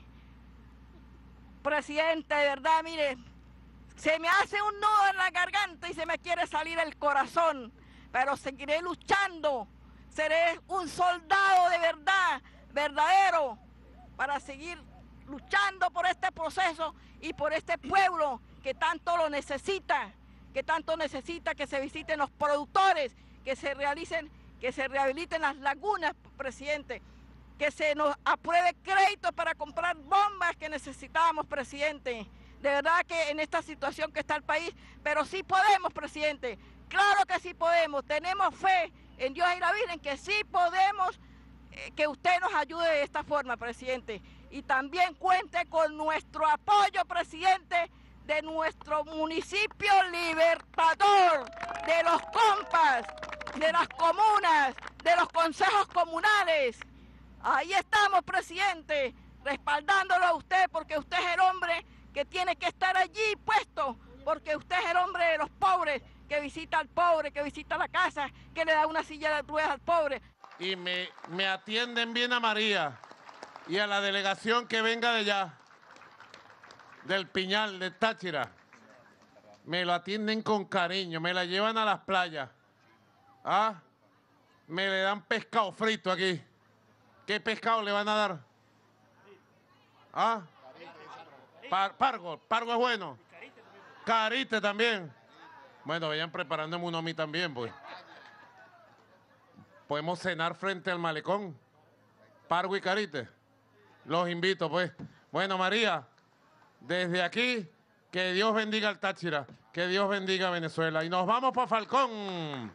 Presidente, de verdad, mire, se me hace un nudo en la garganta y se me quiere salir el corazón. Pero seguiré luchando. Seré un soldado de verdad, verdadero, para seguir luchando por este proceso y por este pueblo que tanto lo necesita, que tanto necesita que se visiten los productores, que se realicen, que se rehabiliten las lagunas, presidente, que se nos apruebe crédito para comprar bombas que necesitamos, presidente. De verdad que en esta situación que está el país, pero sí podemos, presidente, claro que sí podemos, tenemos fe en Dios y la Virgen que sí podemos, eh, que usted nos ayude de esta forma, presidente. Y también cuente con nuestro apoyo, presidente, de nuestro municipio libertador, de los compas, de las comunas, de los consejos comunales. Ahí estamos, presidente, respaldándolo a usted, porque usted es el hombre que tiene que estar allí puesto, porque usted es el hombre de los pobres, que visita al pobre, que visita la casa, que le da una silla de ruedas al pobre. Y me, me atienden bien a María y a la delegación que venga de allá, del Piñal, de Táchira. Me lo atienden con cariño, me la llevan a las playas. ¿Ah? Me le dan pescado frito aquí. ¿Qué pescado le van a dar? ¿Ah? Par, pargo, pargo es bueno. Carite también. Bueno, vayan preparándome uno a mí también, pues. Podemos cenar frente al malecón. Pargo y carite. Los invito, pues. Bueno, María, desde aquí, que Dios bendiga al Táchira, que Dios bendiga a Venezuela. Y nos vamos para Falcón.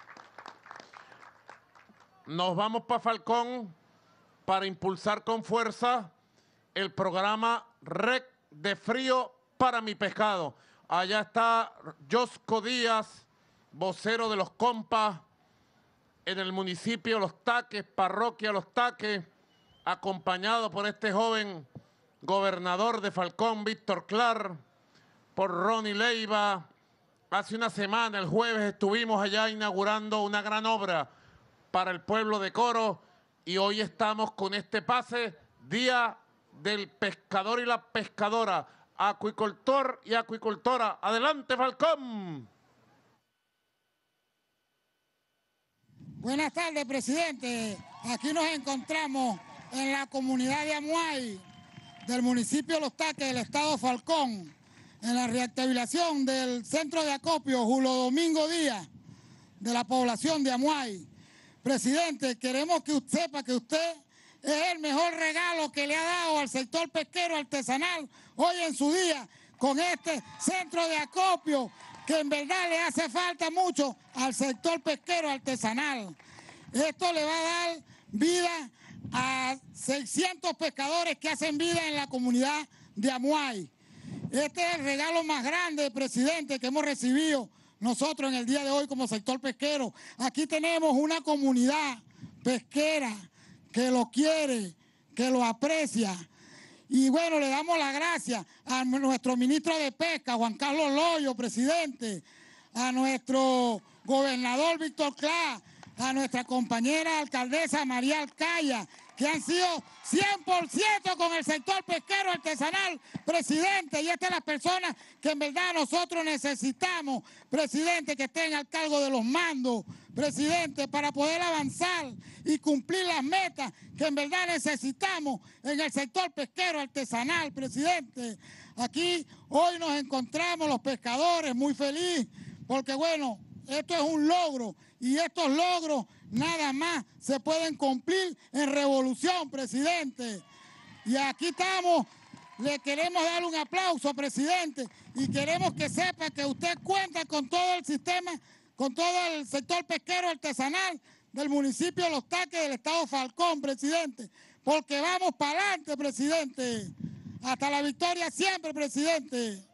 Nos vamos para Falcón para impulsar con fuerza el programa Rec de Frío para mi pescado. Allá está Josco Díaz, vocero de los compas en el municipio Los Taques, parroquia Los Taques, acompañado por este joven gobernador de Falcón, Víctor Clar, por Ronnie Leiva. Hace una semana, el jueves, estuvimos allá inaugurando una gran obra para el pueblo de Coro y hoy estamos con este pase, Día del Pescador y la Pescadora, acuicultor y acuicultora. Adelante, Falcón. Buenas tardes, presidente. Aquí nos encontramos en la comunidad de Amuay, del municipio Los Taques, del estado Falcón, en la reactivación del centro de acopio Julio Domingo Díaz, de la población de Amuay. Presidente, queremos que usted sepa que usted es el mejor regalo que le ha dado al sector pesquero artesanal hoy en su día, con este centro de acopio que en verdad le hace falta mucho al sector pesquero artesanal. Esto le va a dar vida a seiscientos pescadores que hacen vida en la comunidad de Amuay. Este es el regalo más grande, presidente, que hemos recibido nosotros en el día de hoy como sector pesquero. Aquí tenemos una comunidad pesquera que lo quiere, que lo aprecia. Y bueno, le damos las gracias a nuestro ministro de Pesca, Juan Carlos Loyo, presidente, a nuestro gobernador Víctor Clar, a nuestra compañera alcaldesa María Alcaya, que han sido cien por ciento con el sector pesquero artesanal, presidente, y estas son las personas que en verdad nosotros necesitamos, presidente, que estén al cargo de los mandos, presidente, para poder avanzar y cumplir las metas que en verdad necesitamos en el sector pesquero artesanal, presidente. Aquí hoy nos encontramos los pescadores muy felices, porque bueno, esto es un logro y estos logros nada más se pueden cumplir en revolución, presidente. Y aquí estamos, le queremos dar un aplauso, presidente, y queremos que sepa que usted cuenta con todo el sistema, con todo el sector pesquero artesanal del municipio de Los Taques del estado Falcón, presidente, porque vamos para adelante, presidente, hasta la victoria siempre, presidente.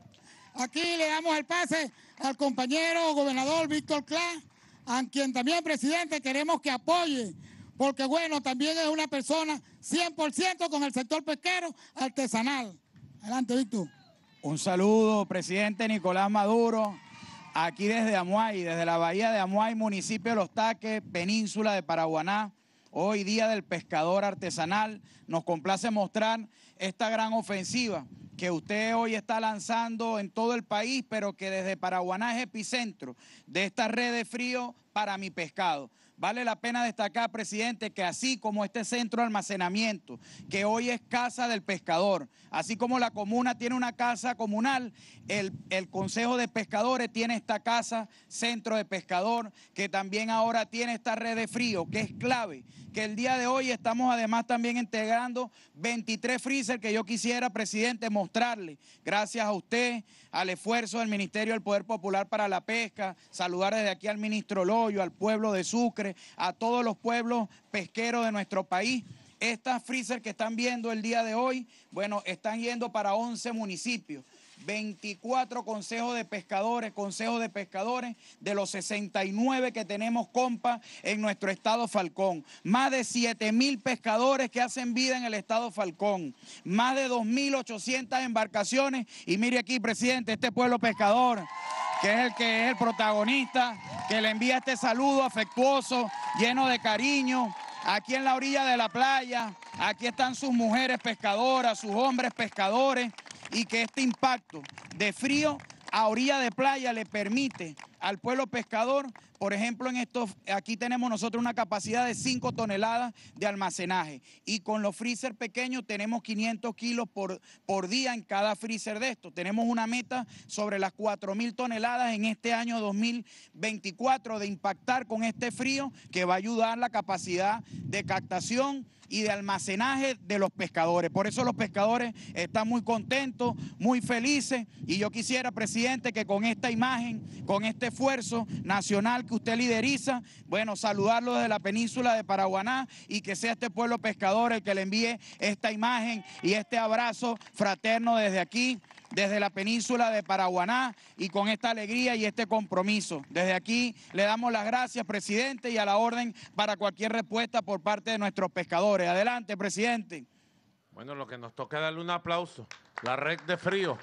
Aquí le damos el pase al compañero gobernador Víctor Clark, a quien también, presidente, queremos que apoye, porque bueno, también es una persona cien por ciento con el sector pesquero artesanal. Adelante, Víctor. Un saludo, presidente Nicolás Maduro, aquí desde Amuay, desde la bahía de Amuay, municipio de Los Taques, península de Paraguaná. Hoy día del pescador artesanal, nos complace mostrar esta gran ofensiva que usted hoy está lanzando en todo el país, pero que desde Paraguaná es epicentro de esta red de frío para mi pescado. Vale la pena destacar, presidente, que así como este centro de almacenamiento, que hoy es Casa del Pescador, así como la comuna tiene una casa comunal, el, el Consejo de Pescadores tiene esta casa, Centro de Pescador, que también ahora tiene esta red de frío, que es clave, que el día de hoy estamos además también integrando veintitrés freezer que yo quisiera, presidente, mostrarle, gracias a usted, al esfuerzo del Ministerio del Poder Popular para la Pesca, saludar desde aquí al ministro Loyo, al pueblo de Sucre, a todos los pueblos pesqueros de nuestro país. Estas freezer que están viendo el día de hoy, bueno, están yendo para once municipios, veinticuatro consejos de pescadores, consejos de pescadores de los sesenta y nueve que tenemos, compa, en nuestro estado Falcón. Más de siete mil pescadores que hacen vida en el estado Falcón. Más de dos mil ochocientas embarcaciones. Y mire aquí, presidente, este pueblo pescador, que es el que es el protagonista, que le envía este saludo afectuoso, lleno de cariño. Aquí en la orilla de la playa, aquí están sus mujeres pescadoras, sus hombres pescadores, y que este impacto de frío a orilla de playa le permite al pueblo pescador, por ejemplo, en estos, aquí tenemos nosotros una capacidad de cinco toneladas de almacenaje y con los freezer pequeños tenemos quinientos kilos por, por día en cada freezer de estos. Tenemos una meta sobre las cuatro mil toneladas en este año dos mil veinticuatro de impactar con este frío que va a ayudar la capacidad de captación y de almacenaje de los pescadores. Por eso los pescadores están muy contentos, muy felices, y yo quisiera, presidente, que con esta imagen, con este esfuerzo nacional que usted lideriza, bueno, saludarlo desde la península de Paraguaná y que sea este pueblo pescador el que le envíe esta imagen y este abrazo fraterno desde aquí, desde la península de Paraguaná, y con esta alegría y este compromiso. Desde aquí le damos las gracias, presidente, y a la orden para cualquier respuesta por parte de nuestros pescadores. Adelante, presidente. Bueno, lo que nos toca es darle un aplauso. La red de frío.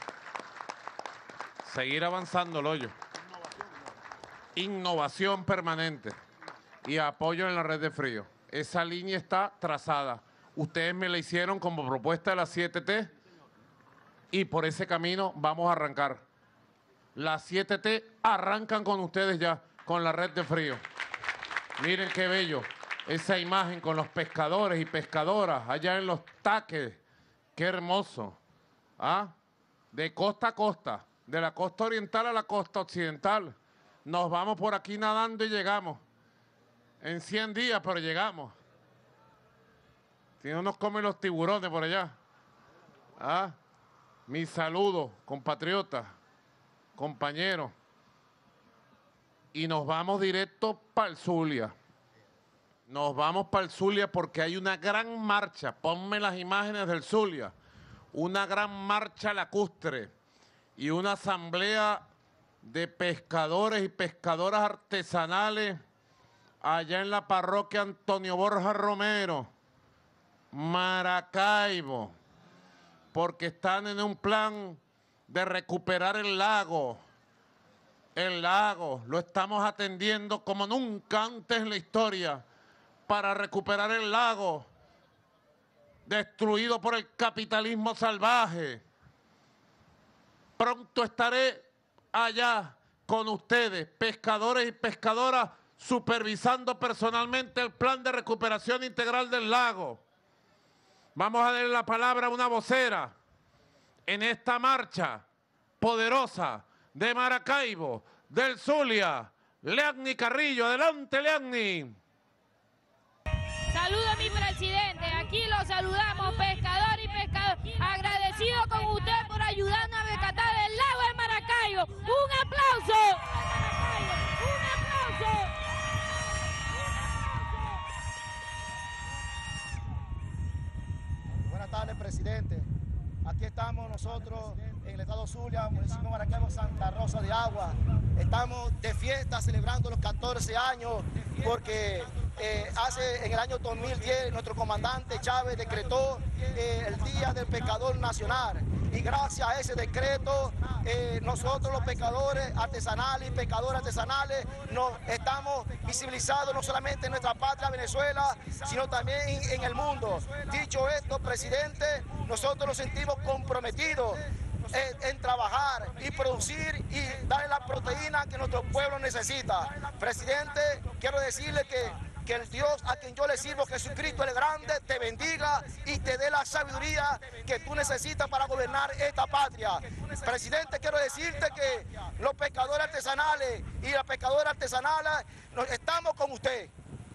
Seguir avanzando, Loyo. Innovación permanente y apoyo en la red de frío. Esa línea está trazada. Ustedes me la hicieron como propuesta de las siete T. Y por ese camino vamos a arrancar. Las siete T arrancan con ustedes ya, con la red de frío. Miren qué bello, esa imagen con los pescadores y pescadoras allá en Los Taques. Qué hermoso. ¿Ah? De costa a costa, de la costa oriental a la costa occidental. Nos vamos por aquí nadando y llegamos. En cien días, pero llegamos. Si no nos comen los tiburones por allá. ¿Ah? Mi saludo, compatriotas, compañeros. Y nos vamos directo para el Zulia. Nos vamos para el Zulia porque hay una gran marcha. Ponme las imágenes del Zulia. Una gran marcha lacustre y una asamblea de pescadores y pescadoras artesanales allá en la parroquia Antonio Borja Romero, Maracaibo, porque están en un plan de recuperar el lago. El lago lo estamos atendiendo como nunca antes en la historia para recuperar el lago destruido por el capitalismo salvaje. Pronto estaré allá con ustedes, pescadores y pescadoras, supervisando personalmente el plan de recuperación integral del lago. Vamos a darle la palabra a una vocera en esta marcha poderosa de Maracaibo, del Zulia, Leagni Carrillo. Adelante, Leagni. Saludo a mi presidente, aquí lo saludamos, pescador y pescador, agradecido con usted por ayudarnos a rescatar el lago de Maracaibo. ¡Un aplauso! ¡Un aplauso! tardes, presidente. Aquí estamos nosotros en el estado Zulia, municipio de Maracaibo, Santa Rosa de Agua. Estamos de fiesta celebrando los catorce años porque eh, hace en el año dos mil diez nuestro comandante Chávez decretó eh, el Día del Pescador Nacional. Y gracias a ese decreto, eh, nosotros los pescadores artesanales y pescadores artesanales nos estamos visibilizados no solamente en nuestra patria Venezuela, sino también en, en el mundo. Dicho esto, presidente, nosotros nos sentimos comprometidos en, en trabajar y producir y darle la proteína que nuestro pueblo necesita. Presidente, quiero decirle que Que el Dios a quien yo le sirvo, Jesucristo el Grande, te bendiga y te dé la sabiduría que tú necesitas para gobernar esta patria. Presidente, quiero decirte que los pescadores artesanales y las pescadoras artesanales nos, estamos con usted.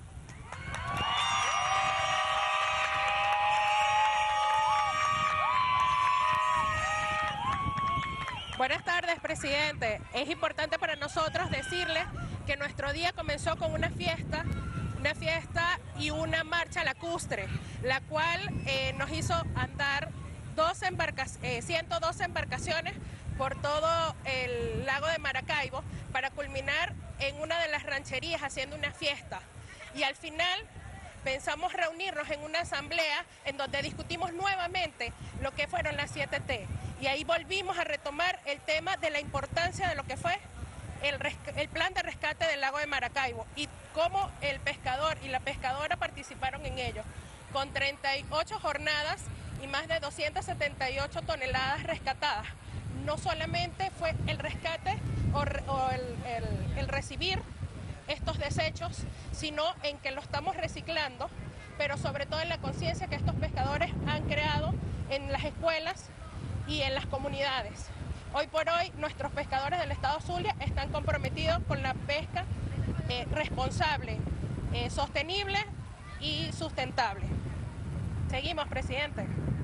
Buenas tardes, presidente. Es importante para nosotros decirles que nuestro día comenzó con una fiesta una fiesta y una marcha lacustre, la cual eh, nos hizo andar dos embarca- eh, ciento doce embarcaciones por todo el lago de Maracaibo para culminar en una de las rancherías haciendo una fiesta. Y al final pensamos reunirnos en una asamblea en donde discutimos nuevamente lo que fueron las siete T. Y ahí volvimos a retomar el tema de la importancia de lo que fue El, el plan de rescate del lago de Maracaibo y cómo el pescador y la pescadora participaron en ello, con treinta y ocho jornadas y más de doscientas setenta y ocho toneladas rescatadas. No solamente fue el rescate o, o el, el, el recibir estos desechos, sino en que lo estamos reciclando, pero sobre todo en la conciencia que estos pescadores han creado en las escuelas y en las comunidades. Hoy por hoy, nuestros pescadores del estado Zulia están comprometidos con la pesca eh, responsable, eh, sostenible y sustentable. Seguimos, presidente.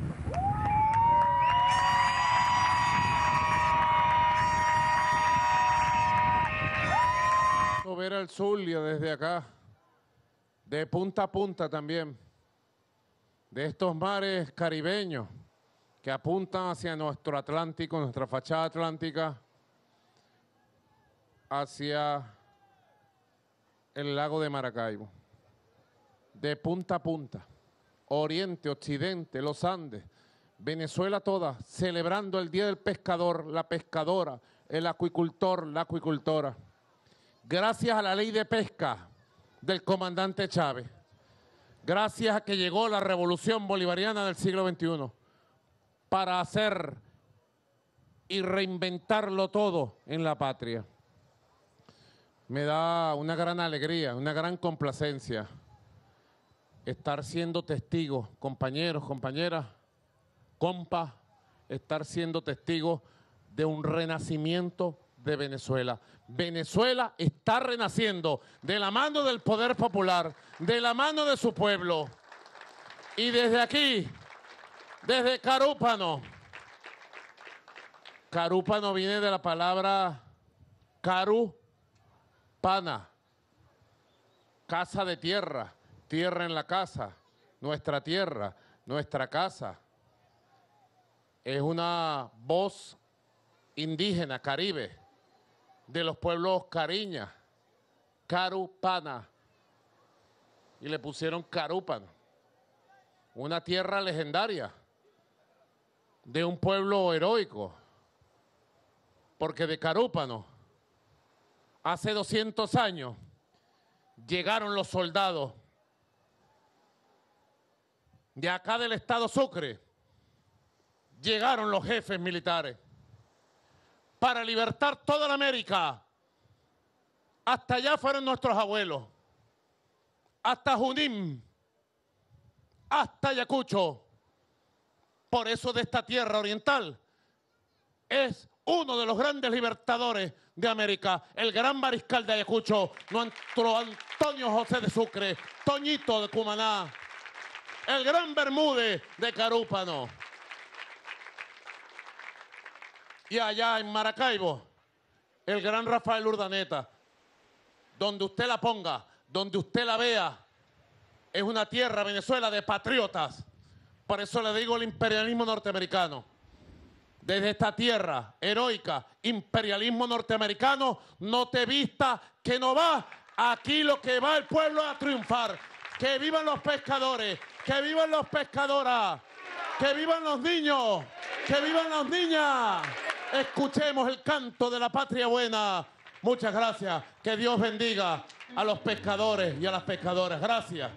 Ver al Zulia desde acá, de punta a punta también, de estos mares caribeños que apuntan hacia nuestro Atlántico, nuestra fachada atlántica, hacia el lago de Maracaibo. De punta a punta, oriente, occidente, los Andes, Venezuela toda, celebrando el Día del Pescador, la pescadora, el acuicultor, la acuicultora. Gracias a la ley de pesca del comandante Chávez, gracias a que llegó la revolución bolivariana del siglo veintiuno, para hacer y reinventarlo todo en la patria. Me da una gran alegría, una gran complacencia estar siendo testigo, compañeros, compañeras, compas, estar siendo testigo de un renacimiento de Venezuela. Venezuela está renaciendo de la mano del poder popular, de la mano de su pueblo. Y desde aquí, desde Carúpano. Carúpano viene de la palabra caru, pana, casa de tierra, tierra en la casa, nuestra tierra, nuestra casa. Es una voz indígena, caribe, de los pueblos cariña, Carúpana, y le pusieron Carúpano, una tierra legendaria de un pueblo heroico, porque de Carúpano, hace doscientos años, llegaron los soldados de acá del estado Sucre, llegaron los jefes militares para libertar toda la América. Hasta allá fueron nuestros abuelos, hasta Junín, hasta Ayacucho. Por eso de esta tierra oriental es uno de los grandes libertadores de América, el gran mariscal de Ayacucho, nuestro Antonio José de Sucre, Toñito de Cumaná, el gran Bermúdez de Carúpano. Y allá en Maracaibo, el gran Rafael Urdaneta, donde usted la ponga, donde usted la vea, es una tierra, Venezuela, de patriotas, Por eso le digo al imperialismo norteamericano, desde esta tierra heroica, imperialismo norteamericano, no te vista que no va. Aquí lo que va el pueblo a triunfar. Que vivan los pescadores, que vivan las pescadoras, que vivan los niños, que vivan las niñas. Escuchemos el canto de la patria buena. Muchas gracias. Que Dios bendiga a los pescadores y a las pescadoras. Gracias.